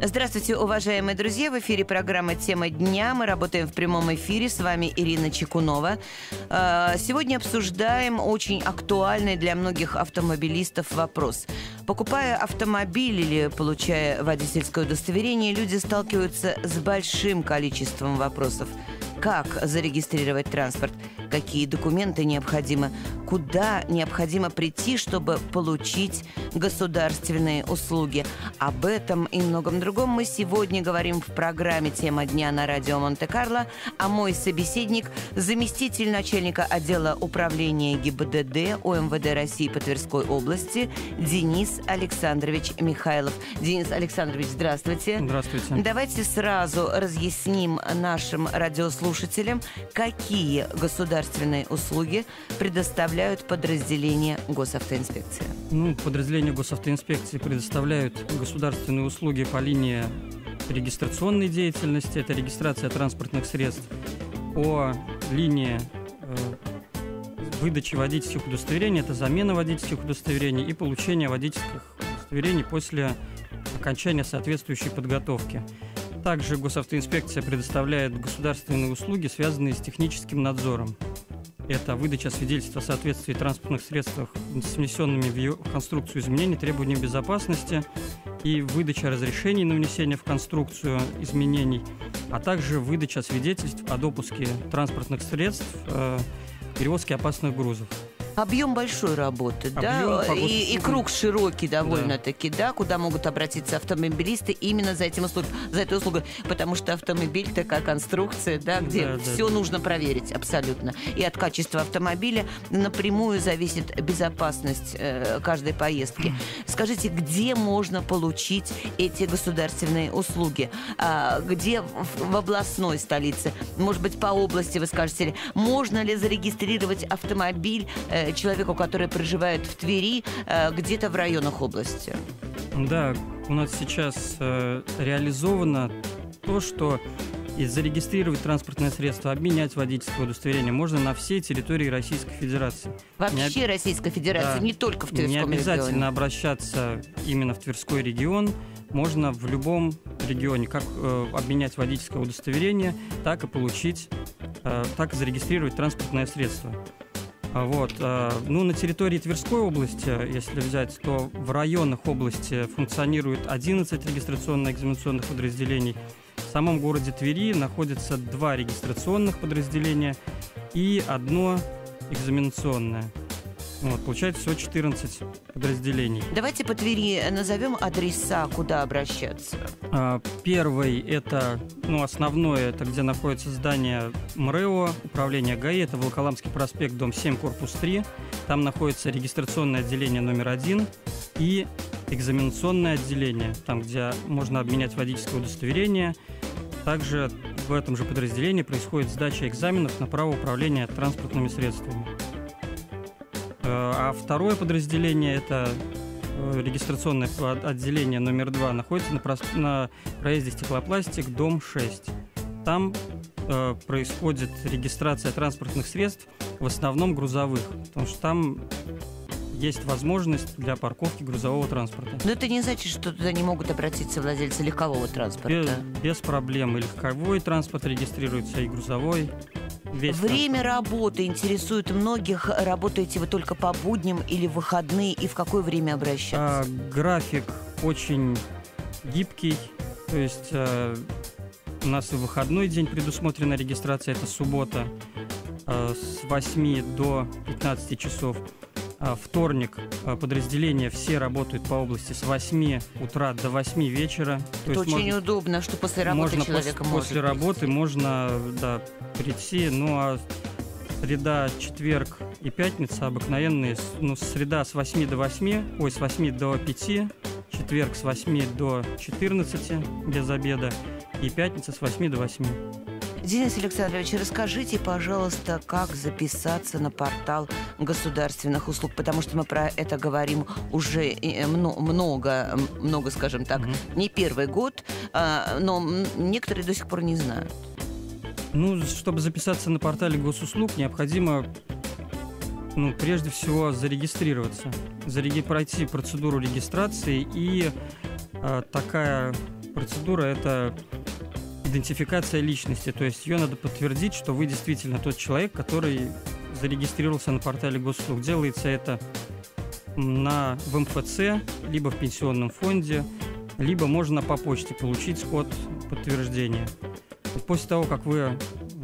Здравствуйте, уважаемые друзья! В эфире программа «Тема дня». Мы работаем в прямом эфире. С вами Ирина Чекунова. Сегодня обсуждаем очень актуальный для многих автомобилистов вопрос. Покупая автомобиль или получая водительское удостоверение, люди сталкиваются с большим количеством вопросов. Как зарегистрировать транспорт? Какие документы необходимы? Куда необходимо прийти, чтобы получить государственные услуги? Об этом и многом другом мы сегодня говорим в программе «Тема дня» на радио Монте-Карло. А мой собеседник – заместитель начальника отдела управления ГИБДД УМВД России по Тверской области Денис Александрович Михайлов. Денис Александрович, здравствуйте. Здравствуйте. Давайте сразу разъясним нашим радиослушателям, какие государственные услуги предоставляют подразделения госавтоинспекции. Подразделения госавтоинспекции предоставляют государственные услуги по линии регистрационной деятельности, это регистрация транспортных средств, по линии выдачи водительских удостоверений, это замена водительских удостоверений и получение водительских удостоверений после окончания соответствующей подготовки. Также госавтоинспекция предоставляет государственные услуги, связанные с техническим надзором. Это выдача свидетельства о соответствии транспортных средств с внесенными в ее конструкцию изменений требованиям безопасности и выдача разрешений на внесение в конструкцию изменений, а также выдача свидетельств о допуске транспортных средств перевозки опасных грузов. Объем большой работы, да, и круг широкий довольно-таки, да, куда могут обратиться автомобилисты именно за этой услугой, потому что автомобиль такая конструкция, да, где все нужно проверить абсолютно. И от качества автомобиля напрямую зависит безопасность каждой поездки. Скажите, где можно получить эти государственные услуги? Где в областной столице? Может быть, по области, вы скажете, можно ли зарегистрировать автомобиль человеку, который проживает в Твери, где-то в районах области? Да, у нас сейчас реализовано то, что зарегистрировать транспортное средство, обменять водительское удостоверение можно на всей территории Российской Федерации. Вообще Российской Федерации, да, не только в Тверском регионе. Не обязательно обращаться именно в Тверской регион. Можно в любом регионе как обменять водительское удостоверение, так и получить, так и зарегистрировать транспортное средство. На территории Тверской области, если взять, то в районах области функционирует 11 регистрационно-экзаменационных подразделений. В самом городе Твери находится 2 регистрационных подразделения и 1 экзаменационное. Получается всего 14 подразделений. Давайте по Твери назовем адреса, куда обращаться. Первый, это, основное, это где находится здание МРЭО, управление ГАИ, это Волоколамский проспект, дом 7, корпус 3. Там находится регистрационное отделение номер 1 и экзаменационное отделение, там, где можно обменять водительское удостоверение. Также в этом же подразделении происходит сдача экзаменов на право управления транспортными средствами. А второе подразделение, это регистрационное отделение номер 2, находится на проезде Стеклопластик, дом 6. Там происходит регистрация транспортных средств, в основном грузовых, потому что там есть возможность для парковки грузового транспорта. Но это не значит, что туда не могут обратиться владельцы легкового транспорта? Без проблем. И легковой транспорт регистрируется, и грузовой. Время работы интересует многих. Работаете вы только по будням или в выходные, и в какое время обращаться? График очень гибкий. То есть у нас и выходной день предусмотрена регистрация, это суббота, с 8 до 15 часов. Вторник подразделения все работают по области с 8 утра до 8 вечера. Это очень удобно, что после работы человек может. После работы можно прийти, среда, четверг и пятница обыкновенные, среда с 8 до 8, с 8 до 5, четверг с 8 до 14 без обеда и пятница с 8 до 8. Денис Александрович, расскажите, пожалуйста, как записаться на портал государственных услуг, потому что мы про это говорим уже много, скажем так, не первый год, но некоторые до сих пор не знают. Чтобы записаться на портале госуслуг, необходимо, прежде всего, зарегистрироваться, пройти процедуру регистрации, и такая процедура – это идентификация личности. То есть ее надо подтвердить, что вы действительно тот человек, который зарегистрировался на портале госуслуг. Делается это в МФЦ, либо в пенсионном фонде, либо можно по почте получить код подтверждения. После того, как вы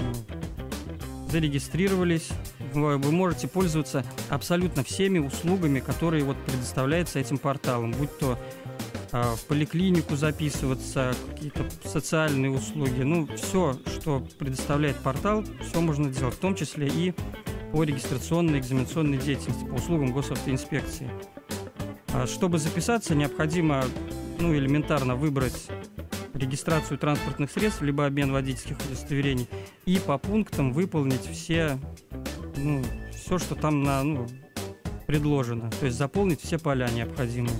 зарегистрировались, вы можете пользоваться абсолютно всеми услугами, которые предоставляются этим порталом, будь то в поликлинику записываться, какие-то социальные услуги. Все, что предоставляет портал, все можно делать, в том числе и по регистрационной и экзаменационной деятельности, по услугам госавтоинспекции. Чтобы записаться, необходимо элементарно выбрать регистрацию транспортных средств, либо обмен водительских удостоверений, и по пунктам выполнить все, что там предложено, то есть заполнить все поля необходимые.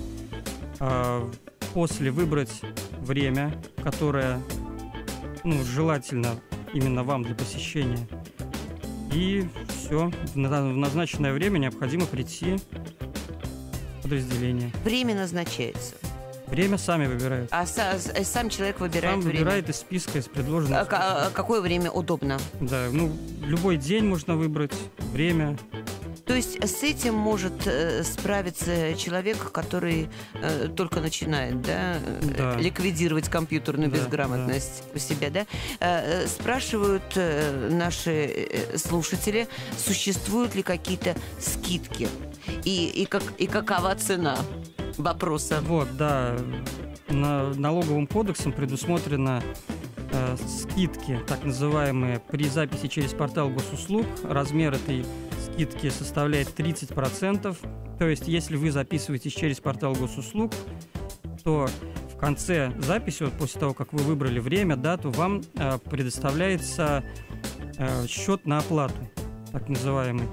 После выбрать время, которое желательно именно вам для посещения. И все, в назначенное время необходимо прийти в подразделение. Время назначается? Время сами выбирают. А сам человек выбирает время? Сам выбирает из списка, из предложенных. Какое время удобно? Да, любой день можно выбрать, время. То есть с этим может справиться человек, который только начинает, да, ликвидировать компьютерную безграмотность у себя, да? Спрашивают наши слушатели, существуют ли какие-то скидки и какова цена вопроса? Налоговым кодексом предусмотрено скидки, так называемые, при записи через портал госуслуг. Размер этой скидки составляет 30%. То есть, если вы записываетесь через портал госуслуг, то в конце записи, после того, как вы выбрали время, дату, вам предоставляется счет на оплату, так называемый,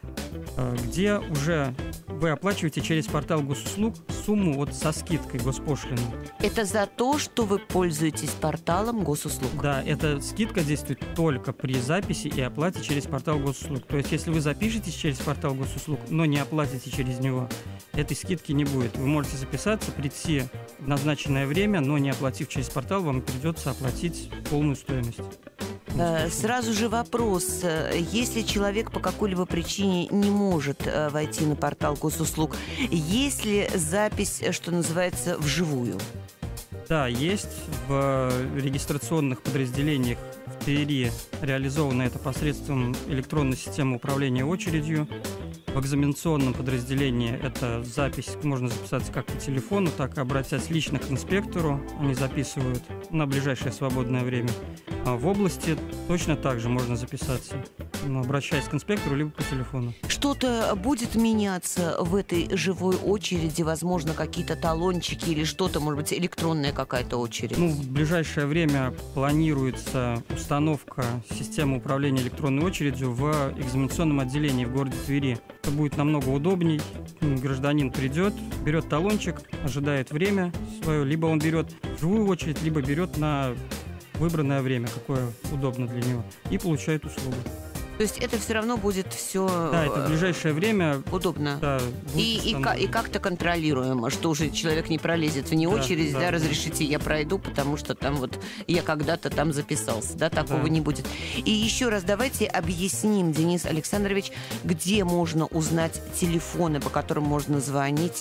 где уже вы оплачиваете через портал госуслуг сумму со скидкой госпошлины. Это за то, что вы пользуетесь порталом госуслуг? Да, эта скидка действует только при записи и оплате через портал госуслуг. То есть, если вы запишетесь через портал госуслуг, но не оплатите через него, этой скидки не будет. Вы можете записаться, прийти в назначенное время, но не оплатив через портал, вам придется оплатить полную стоимость. Сразу же вопрос. Если человек по какой-либо причине не может войти на портал госуслуг, есть ли запись, что называется, вживую? Да, есть. В регистрационных подразделениях в Твери реализовано это посредством электронной системы управления очередью. В экзаменационном подразделении это запись, можно записаться как по телефону, так и обратясь лично к инспектору. Они записывают на ближайшее свободное время. А в области точно так же можно записаться, обращаясь к инспектору либо по телефону. Что-то будет меняться в этой живой очереди? Возможно, какие-то талончики или что-то, может быть, электронная какая-то очередь? В ближайшее время планируется установка системы управления электронной очередью в экзаменационном отделении в городе Твери. Это будет намного удобней. Гражданин придет, берет талончик, ожидает время свое, либо он берет живую очередь, либо берет на выбранное время, какое удобно для него, и получает услугу. То есть это все равно будет все... Да, это в ближайшее время... Удобно. Да, и как-то контролируемо, что уже человек не пролезет вне очередь, разрешите, я пройду, потому что там я когда-то там записался, такого не будет. И еще раз давайте объясним, Денис Александрович, где можно узнать телефоны, по которым можно звонить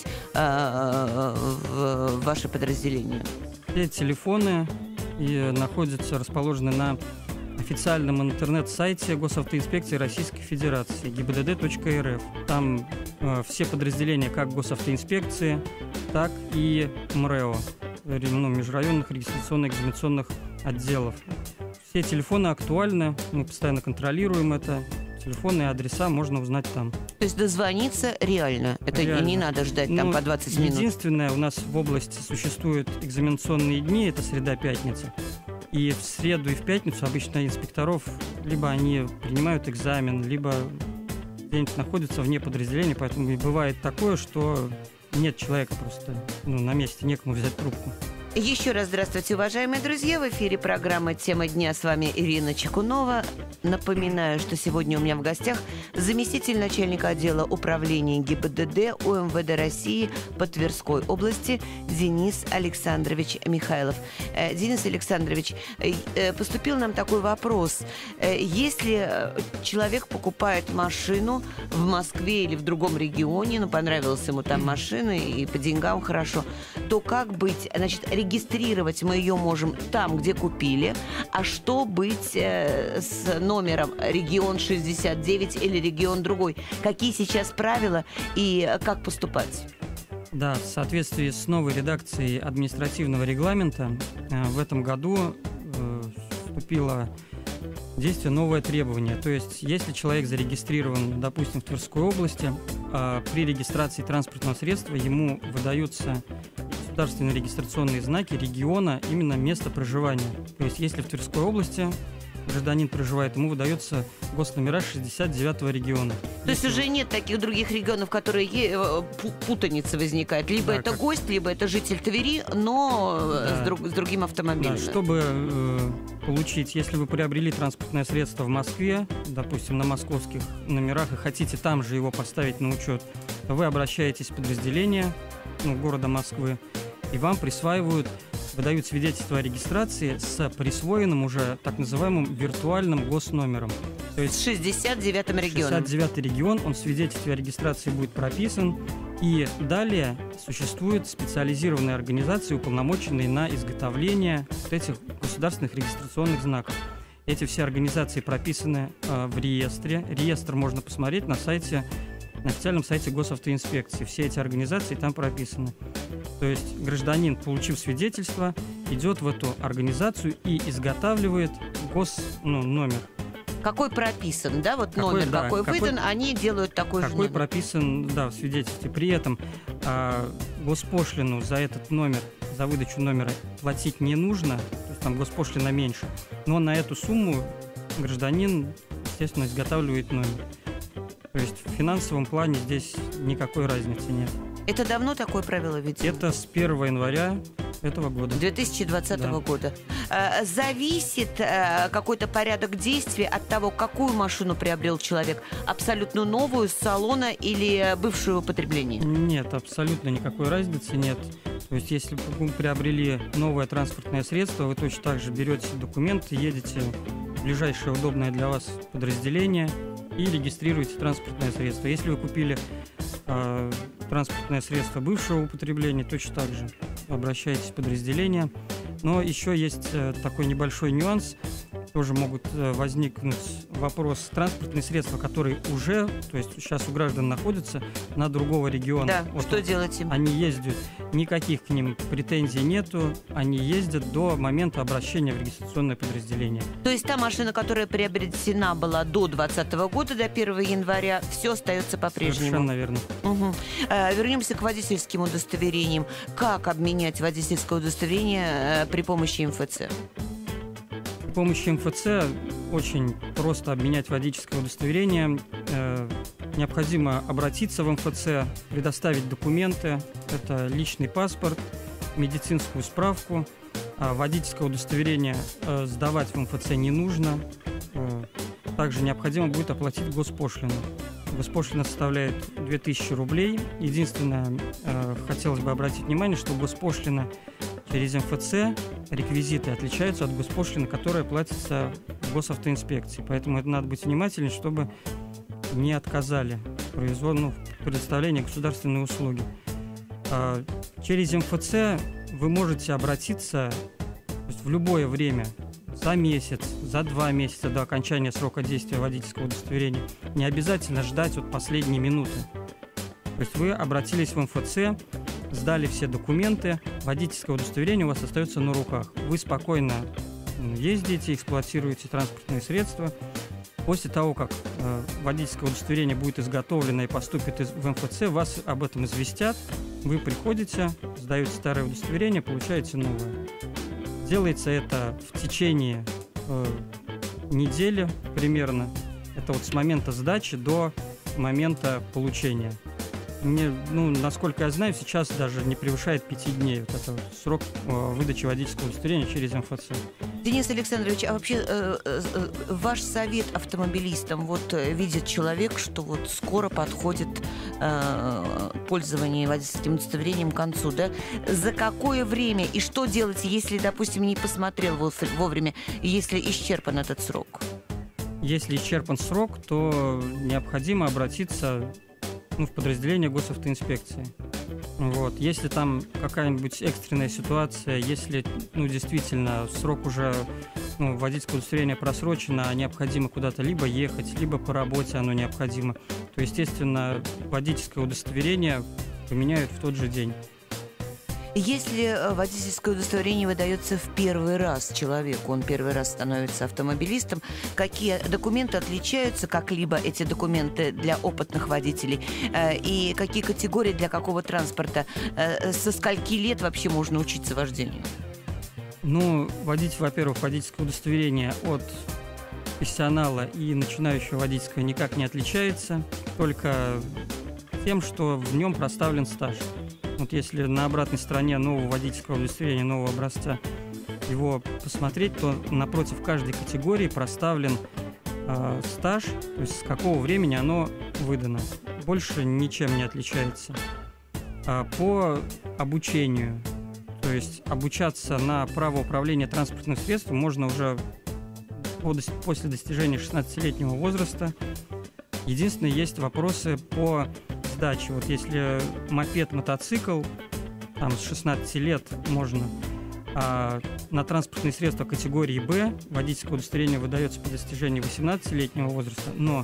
в ваше подразделение. Все телефоны расположены на официальном интернет-сайте Госавтоинспекции Российской Федерации gibdd.rf. Там все подразделения как Госавтоинспекции, так и МРЭО, межрайонных регистрационно-экзаменационных отделов. Все телефоны актуальны, мы постоянно контролируем это. Телефоны и адреса можно узнать там. То есть дозвониться реально? Это не надо ждать там по 20 минут? Единственное, у нас в области существуют экзаменационные дни, это среда-пятница. И в среду и в пятницу обычно инспекторов либо они принимают экзамен, либо где-нибудь находятся вне подразделения, поэтому и бывает такое, что нет человека просто на месте, некому взять трубку. Еще раз здравствуйте, уважаемые друзья. В эфире программа «Тема дня». С вами Ирина Чекунова. Напоминаю, что сегодня у меня в гостях заместитель начальника отдела управления ГИБДД УМВД России по Тверской области Денис Александрович Михайлов. Денис Александрович, поступил нам такой вопрос. Если человек покупает машину в Москве или в другом регионе, понравилась ему там машина и по деньгам хорошо, то как быть? Значит, регистрировать мы ее можем там, где купили. А что быть с номером регион 69 или регион другой? Какие сейчас правила и как поступать? Да, в соответствии с новой редакцией административного регламента в этом году вступило в действие новое требование. То есть, если человек зарегистрирован, допустим, в Тверской области, при регистрации транспортного средства ему выдаются государственные регистрационные знаки региона, именно места проживания. То есть, если в Тверской области гражданин проживает, ему выдается госномера 69-го региона. То есть уже нет таких других регионов, которые путаница возникает. Либо это гость, либо это житель Твери, но с другим автомобилем. Да, чтобы получить, если вы приобрели транспортное средство в Москве, допустим, на московских номерах, и хотите там же его поставить на учет, то вы обращаетесь в подразделение города Москвы, и вам выдают свидетельство о регистрации с присвоенным уже так называемым виртуальным госномером. То есть 69-м регионом. 69-й регион, он в свидетельстве о регистрации будет прописан. И далее существуют специализированные организации, уполномоченные на изготовление вот этих государственных регистрационных знаков. Эти все организации прописаны в реестре. Реестр можно посмотреть на официальном сайте госавтоинспекции. Все эти организации там прописаны. То есть гражданин, получив свидетельство, идет в эту организацию и изготавливает номер. Какой прописан, да, вот номер какой выдан, они делают такой же номер. Какой прописан, да, в свидетельстве. При этом госпошлину за этот номер, за выдачу номера платить не нужно, то есть там госпошлина меньше, но на эту сумму гражданин, естественно, изготавливает номер. То есть в финансовом плане здесь никакой разницы нет. Это давно такое правило ведь? Это с 1 января этого года. 2020 года. Зависит какой-то порядок действий от того, какую машину приобрел человек? Абсолютно новую, с салона или бывшего употребления? Нет, абсолютно никакой разницы нет. То есть если вы приобрели новое транспортное средство, вы точно так же берете документы, едете в ближайшее удобное для вас подразделение и регистрируете транспортное средство. Если вы купили транспортное средство бывшего употребления, точно так же обращайтесь в подразделение. Но еще есть такой небольшой нюанс. Тоже могут возникнуть вопрос. Транспортные средства, которые уже, то есть сейчас у граждан находятся на другого региона. Да, вот что делать им? Они ездят, никаких к ним претензий нету, они ездят до момента обращения в регистрационное подразделение. То есть та машина, которая приобретена была до 2020 года, до 1 января, все остается по-прежнему? Совершенно верно. Угу. Вернемся к водительским удостоверениям. Как обменять водительское удостоверение при помощи МФЦ? При помощи МФЦ очень просто обменять водительское удостоверение. Необходимо обратиться в МФЦ, предоставить документы. Это личный паспорт, медицинскую справку. Водительское удостоверение сдавать в МФЦ не нужно. Также необходимо будет оплатить госпошлину. Госпошлина составляет 2000 рублей. Единственное, хотелось бы обратить внимание, что госпошлина через МФЦ, реквизиты отличаются от госпошлины, которая платится в госавтоинспекции. Поэтому это надо быть внимательнее, чтобы не отказали в предоставлении государственной услуги. Через МФЦ вы можете обратиться в любое время, за месяц, за 2 месяца до окончания срока действия водительского удостоверения. Не обязательно ждать последней минуты. То есть вы обратились в МФЦ, сдали все документы, водительское удостоверение у вас остается на руках. Вы спокойно ездите, эксплуатируете транспортные средства. После того, как водительское удостоверение будет изготовлено и поступит в МФЦ, вас об этом известят. Вы приходите, сдаете старое удостоверение, получаете новое. Делается это в течение недели примерно. Это с момента сдачи до момента получения. насколько я знаю, сейчас даже не превышает 5 дней вот это срок выдачи водительского удостоверения через МФЦ. Денис Александрович, а вообще ваш совет автомобилистам, вот видит человек, что вот скоро подходит пользование водительским удостоверением к концу, да? За какое время и что делать, если, допустим, не посмотрел вовремя, если исчерпан этот срок? Если исчерпан срок, то необходимо обратиться в подразделение госавтоинспекции. Вот. Если там какая-нибудь экстренная ситуация, если действительно срок уже водительского удостоверения просрочено, а необходимо куда-то либо ехать, либо по работе оно необходимо, то, естественно, водительское удостоверение поменяют в тот же день. Если водительское удостоверение выдается в первый раз человеку, он первый раз становится автомобилистом, какие документы отличаются как-либо, эти документы для опытных водителей, и какие категории для какого транспорта? Со скольки лет вообще можно учиться вождению? Во-первых, водительское удостоверение от профессионала и начинающего водительского никак не отличается, только тем, что в нем проставлен стаж. Вот если на обратной стороне нового водительского удостоверения, нового образца, его посмотреть, то напротив каждой категории проставлен стаж, то есть с какого времени оно выдано. Больше ничем не отличается. По обучению, то есть обучаться на право управления транспортным средством можно уже после достижения 16-летнего возраста. Единственное, есть вопросы по сдачи. Вот если мопед, мотоцикл, там с 16 лет можно, а на транспортные средства категории Б водительское удостоверение выдается по достижении 18-летнего возраста, но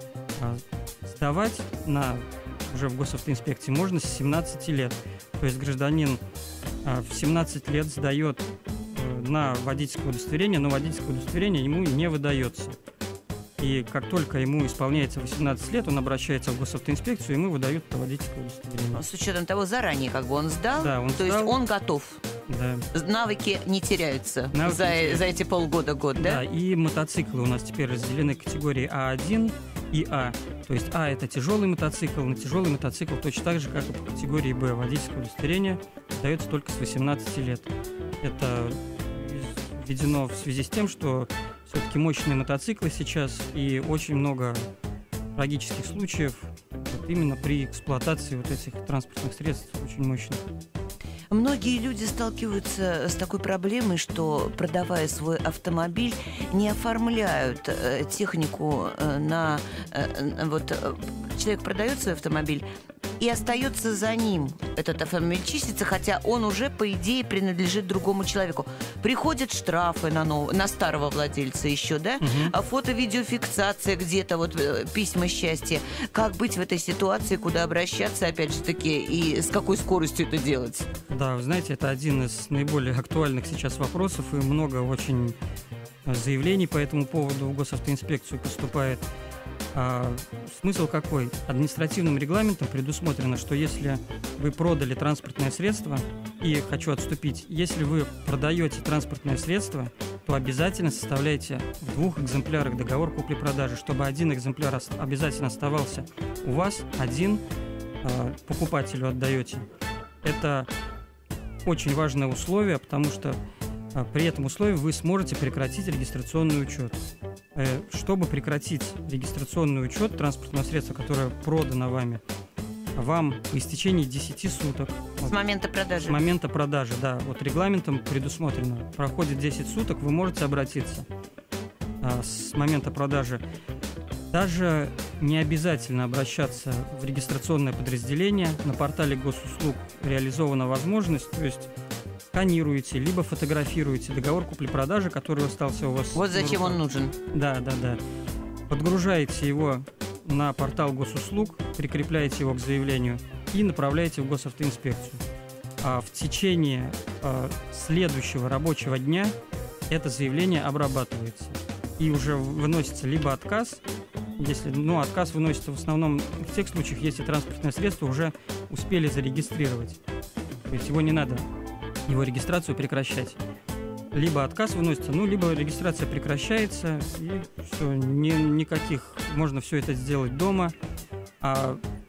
сдавать уже в госавтоинспекции можно с 17 лет. То есть гражданин в 17 лет сдает на водительское удостоверение, но водительское удостоверение ему не выдается. И как только ему исполняется 18 лет, он обращается в госавтоинспекцию, ему выдают это водительское удостоверение. С учетом того, заранее он сдал, да, то есть он готов. Да. Навыки не теряются за эти полгода-год, да? Да, и мотоциклы у нас теперь разделены категории А1 и А. То есть А – это тяжелый мотоцикл, на тяжелый мотоцикл точно так же, как и по категории Б. Водительское удостоверение дается только с 18 лет. Это введено в связи с тем, что все-таки мощные мотоциклы сейчас, и очень много трагических случаев именно при эксплуатации этих транспортных средств очень мощных. Многие люди сталкиваются с такой проблемой, что, продавая свой автомобиль, не оформляют технику на... Человек продает свой автомобиль, и остается за ним этот автомобиль чистится, хотя он уже, по идее, принадлежит другому человеку. Приходят штрафы на старого владельца еще, да? А фото-видеофиксация где-то, письма счастья. Как быть в этой ситуации, куда обращаться, опять же таки, и с какой скоростью это делать? Да, вы знаете, это один из наиболее актуальных сейчас вопросов, и много очень заявлений по этому поводу в госавтоинспекцию поступает. Смысл какой? Административным регламентом предусмотрено, что если вы продали транспортное средство, и хочу отступить, если вы продаете транспортное средство, то обязательно составляйте в 2 экземплярах договор купли-продажи, чтобы 1 экземпляр обязательно оставался у вас, 1 покупателю отдаете. Это очень важное условие, потому что при этом условии вы сможете прекратить регистрационный учет. Чтобы прекратить регистрационный учет транспортного средства, которое продано вами, вам по истечении 10 суток. С момента продажи? С момента продажи, да. Регламентом предусмотрено. Проходит 10 суток, вы можете обратиться с момента продажи. Даже не обязательно обращаться в регистрационное подразделение. На портале госуслуг реализована возможность, то есть сканируете, либо фотографируете договор купли-продажи, который остался у вас. Вот зачем он нужен. Да. Подгружаете его на портал госуслуг, прикрепляете его к заявлению и направляете в госавтоинспекцию. А в течение следующего рабочего дня это заявление обрабатывается. И уже выносится либо отказ, отказ выносится в основном в тех случаях, если транспортное средство уже успели зарегистрировать. То есть его не надо, его регистрацию прекращать. Либо отказ выносится, либо регистрация прекращается, и все, никаких, можно все это сделать дома. А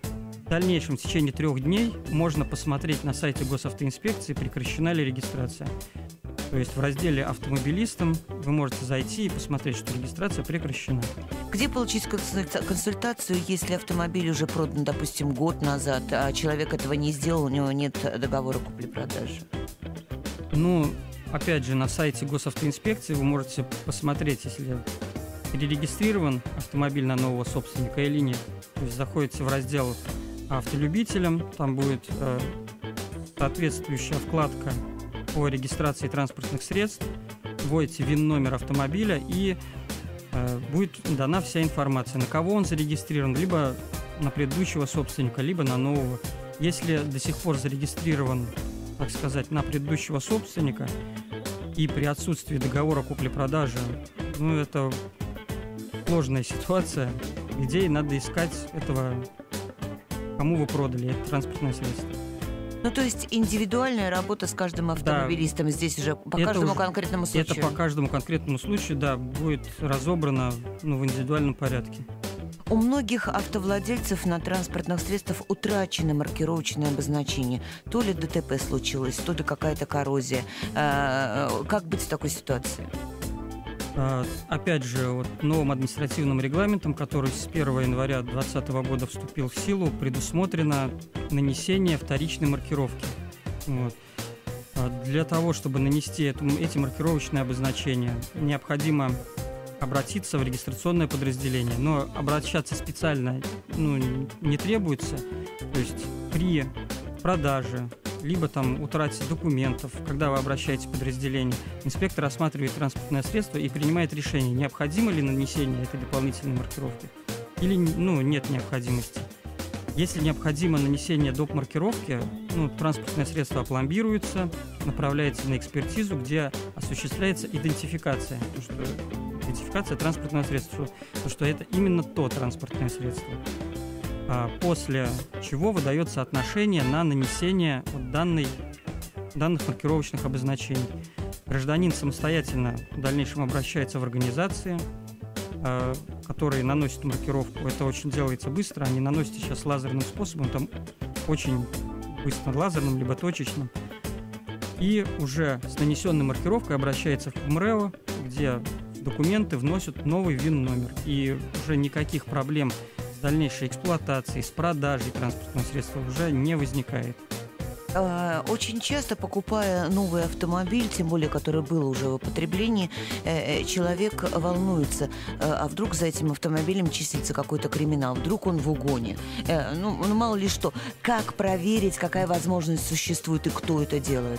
В дальнейшем, в течение 3 дней, можно посмотреть на сайте госавтоинспекции, прекращена ли регистрация. То есть в разделе «Автомобилистам» вы можете зайти и посмотреть, что регистрация прекращена. Где получить консультацию, если автомобиль уже продан, допустим, год назад, а человек этого не сделал, у него нет договора купли-продажи? Ну, опять же, на сайте госавтоинспекции вы можете посмотреть, если перерегистрирован автомобиль на нового собственника или нет. То есть заходите в раздел «Автолюбителям», там будет соответствующая вкладка по регистрации транспортных средств, вводите ВИН-номер автомобиля и будет дана вся информация, на кого он зарегистрирован, либо на предыдущего собственника, либо на нового. Если до сих пор зарегистрирован, так сказать, на предыдущего собственника и при отсутствии договора купли-продажи, ну, это сложная ситуация, где надо искать этого, кому вы продали это транспортное средство. Ну, то есть индивидуальная работа с каждым автомобилистом, да. Здесь уже по каждому конкретному случаю. Это по каждому конкретному случаю, да, будет разобрано в индивидуальном порядке. У многих автовладельцев на транспортных средствах утрачено маркировочное обозначение. То ли ДТП случилось, то ли какая-то коррозия. Как быть в такой ситуации? Опять же, новым административным регламентом, который с 1 января 2020 года вступил в силу, предусмотрено нанесение вторичной маркировки. Для того, чтобы нанести эти маркировочные обозначения, необходимо обратиться в регистрационное подразделение. Но обращаться специально не требуется. То есть при продаже либо утрате документов, когда вы обращаетесь в подразделение, инспектор осматривает транспортное средство и принимает решение, необходимо ли нанесение этой дополнительной маркировки или нет необходимости. Если необходимо нанесение доп. Маркировки, транспортное средство опломбируется, направляется на экспертизу, где осуществляется идентификация. Идентификация транспортного средства, что это именно то транспортное средство. После чего выдается отношение на нанесение данных маркировочных обозначений. Гражданин самостоятельно в дальнейшем обращается в организации, которые наносят маркировку. Это очень делается быстро, они наносят сейчас лазерным способом, там очень быстро лазерным, либо точечным. И уже с нанесенной маркировкой обращается в МРЭО, где документы вносят новый ВИН-номер. И уже никаких проблем с дальнейшей эксплуатацией, с продажей транспортного средства уже не возникает. Очень часто, покупая новый автомобиль, тем более, который был уже в употреблении, человек волнуется, а вдруг за этим автомобилем числится какой-то криминал, вдруг он в угоне. Мало ли что. Как проверить, какая возможность существует и кто это делает?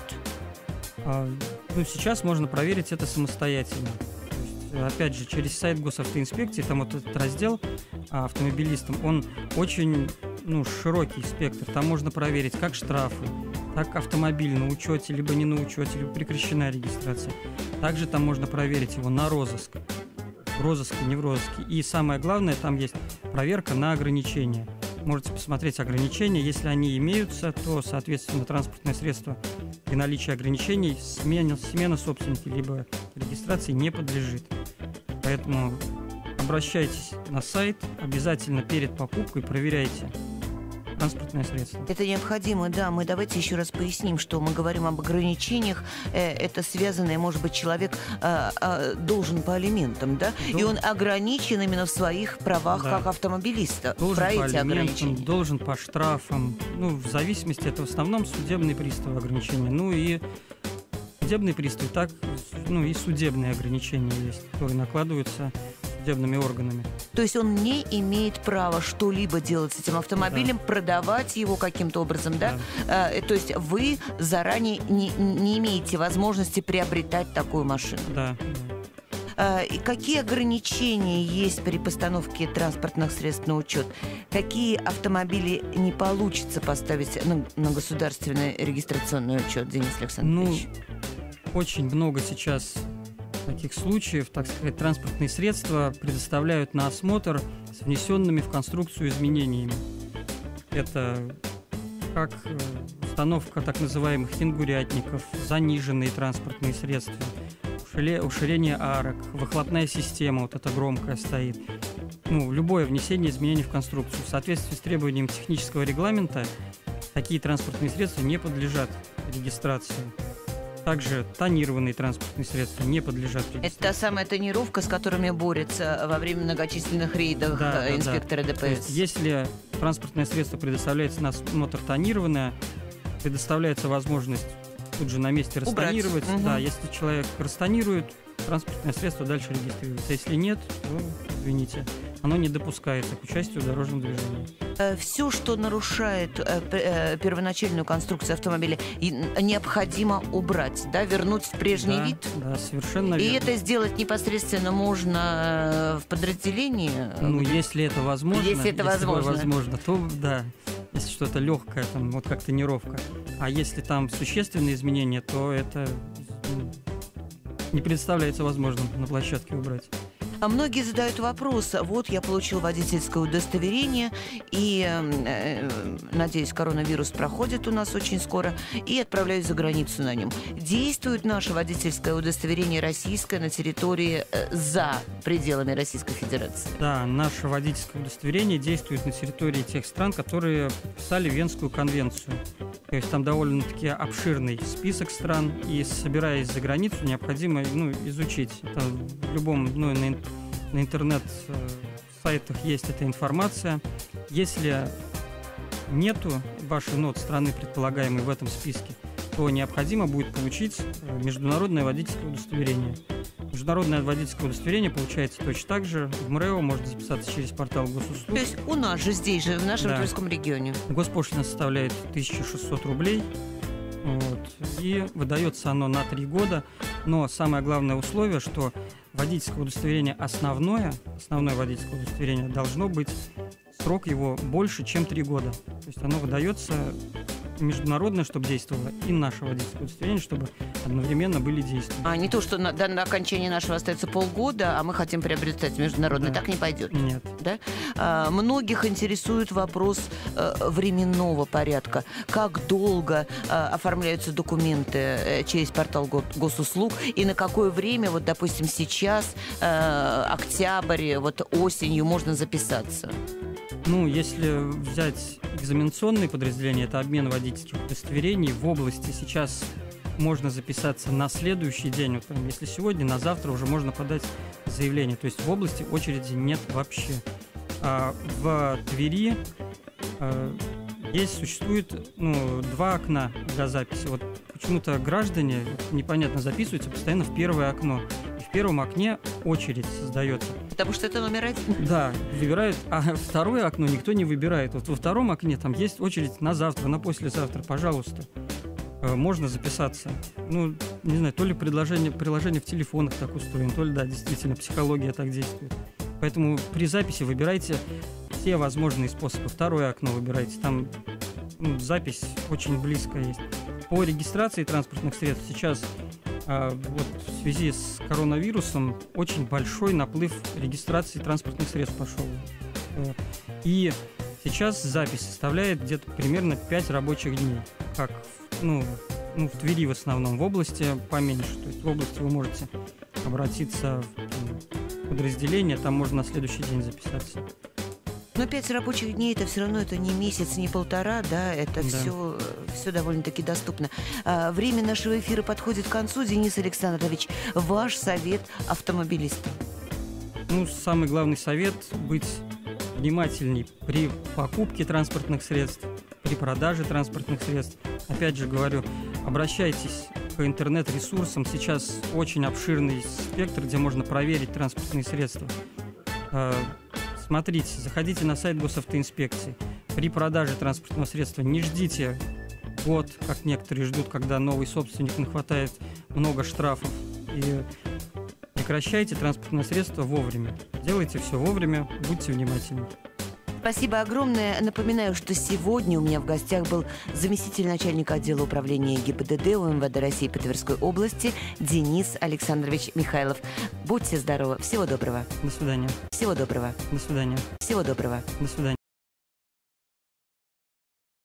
Сейчас можно проверить это самостоятельно. Опять же, через сайт госавтоинспекции, там этот раздел автомобилистам, он очень широкий спектр. Там можно проверить как штрафы, так автомобиль на учете, либо не на учете, либо прекращена регистрация. Также там можно проверить его на розыск. В розыске, не в розыске. И самое главное, там есть проверка на ограничения. Можете посмотреть ограничения. Если они имеются, то, соответственно, транспортное средство при наличии ограничений смена собственника либо регистрации не подлежит. Поэтому обращайтесь на сайт, обязательно перед покупкой проверяйте транспортное средство. Это необходимо, да. Мы давайте еще раз поясним, что мы говорим об ограничениях. Это связано, может быть, человек должен по алиментам, да? И он ограничен именно в своих правах, да, как автомобилиста. Должен про эти ограничения. Должен по штрафам. В зависимости, это в основном судебные приставы ограничения. И судебные приставы, так, и судебные ограничения есть, которые накладываются судебными органами. То есть он не имеет права что-либо делать с этим автомобилем, да, продавать его каким-то образом, да? То есть вы заранее не имеете возможности приобретать такую машину. Да. И какие ограничения есть при постановке транспортных средств на учет? Какие автомобили не получится поставить на государственный регистрационный учет, Денис Александрович? Очень много сейчас таких случаев, так сказать, транспортные средства предоставляют на осмотр с внесенными в конструкцию изменениями. Это как установка так называемых тенгурятников, заниженные транспортные средства, уширение арок, выхлопная система, эта громкая стоит. любое внесение изменений в конструкцию. В соответствии с требованием технического регламента такие транспортные средства не подлежат регистрации. Также тонированные транспортные средства не подлежат регистрации. Это та самая тонировка, с которыми борются во время многочисленных рейдов инспекторы ДПС. То есть, если транспортное средство предоставляется на осмотр тонированное, предоставляется возможность тут же на месте растонировать. Да, если человек растонирует, транспортное средство дальше регистрируется. Если нет, то, извините, оно не допускается к участию в дорожном движении. Все, что нарушает первоначальную конструкцию автомобиля, необходимо убрать, да, вернуть в прежний вид? Да, совершенно верно. И это сделать непосредственно можно в подразделении? Если это возможно. Если это возможно, то да. Если что-то легкое, там, вот как тонировка. А если там существенные изменения, то это не представляется возможным на площадке убрать. А многие задают вопрос: вот я получил водительское удостоверение, и, надеюсь, коронавирус проходит у нас очень скоро, и отправляюсь за границу на нем. Действует наше водительское удостоверение российское на территории за пределами Российской Федерации? Да, наше водительское удостоверение действует на территории тех стран, которые подписали Венскую конвенцию. То есть там довольно-таки обширный список стран, и, собираясь за границу, необходимо изучить. Это в любом, на интернет-сайтах есть эта информация. Если нету вашей страны, предполагаемой в этом списке, то необходимо будет получить международное водительское удостоверение. Международное водительское удостоверение получается точно так же. В МРЭО можно записаться через портал госуслуг. То есть у нас же здесь же, в нашем Тверском регионе. Госпошлина составляет 1600 рублей. И выдается оно на 3 года. Но самое главное условие, что водительское удостоверение основное водительское удостоверение должно быть, срок его больше, чем 3 года. То есть оно выдается международное, чтобы действовало, и наше водительское удостоверение, чтобы одновременно были действия. А не то, что до окончания нашего остается полгода, а мы хотим приобретать международное. Так не пойдет? Нет. Да? Многих интересует вопрос временного порядка. Как долго оформляются документы через портал госуслуг, и на какое время, вот, допустим, сейчас, октябрь, осенью можно записаться? Если взять экзаменационные подразделения, это обмен водительских удостоверений, в области сейчас можно записаться на следующий день. Если сегодня, на завтра уже можно подать заявление. То есть в области очереди нет вообще. В Твери существует 2 окна для записи. Почему-то граждане, непонятно, записываются постоянно в первое окно. И в первом окне очередь создается. Потому что это номер 1? Да, выбирают, а второе окно никто не выбирает. Во втором окне там есть очередь на завтра, на послезавтра. Пожалуйста, можно записаться. Не знаю, то ли приложение в телефонах так устроено, то ли, действительно, психология так действует. Поэтому при записи выбирайте все возможные способы. Второе окно выбирайте, там запись очень близко есть. По регистрации транспортных средств сейчас в связи с коронавирусом очень большой наплыв регистрации транспортных средств пошел. И сейчас запись составляет где-то примерно 5 рабочих дней. Как в Твери в основном, в области поменьше. То есть в области вы можете обратиться в подразделение, там можно на следующий день записаться. Но 5 рабочих дней это все равно это не месяц, не полтора, это все довольно-таки доступно. Время нашего эфира подходит к концу. Денис Александрович, ваш совет автомобилистам? Самый главный совет – быть внимательней при покупке транспортных средств, при продаже транспортных средств. Опять же говорю, обращайтесь к интернет-ресурсам. Сейчас очень обширный спектр, где можно проверить транспортные средства. Смотрите, заходите на сайт госавтоинспекции. При продаже транспортного средства не ждите год, как некоторые ждут, когда новый собственник нахватает много штрафов. И прекращайте транспортное средство вовремя. Делайте все вовремя, будьте внимательны. Спасибо огромное. Напоминаю, что сегодня у меня в гостях был заместитель начальника отдела управления ГИБДД УМВД России по Тверской области Денис Александрович Михайлов. Будьте здоровы. Всего доброго. До свидания. Всего доброго. До свидания. Всего доброго. До свидания.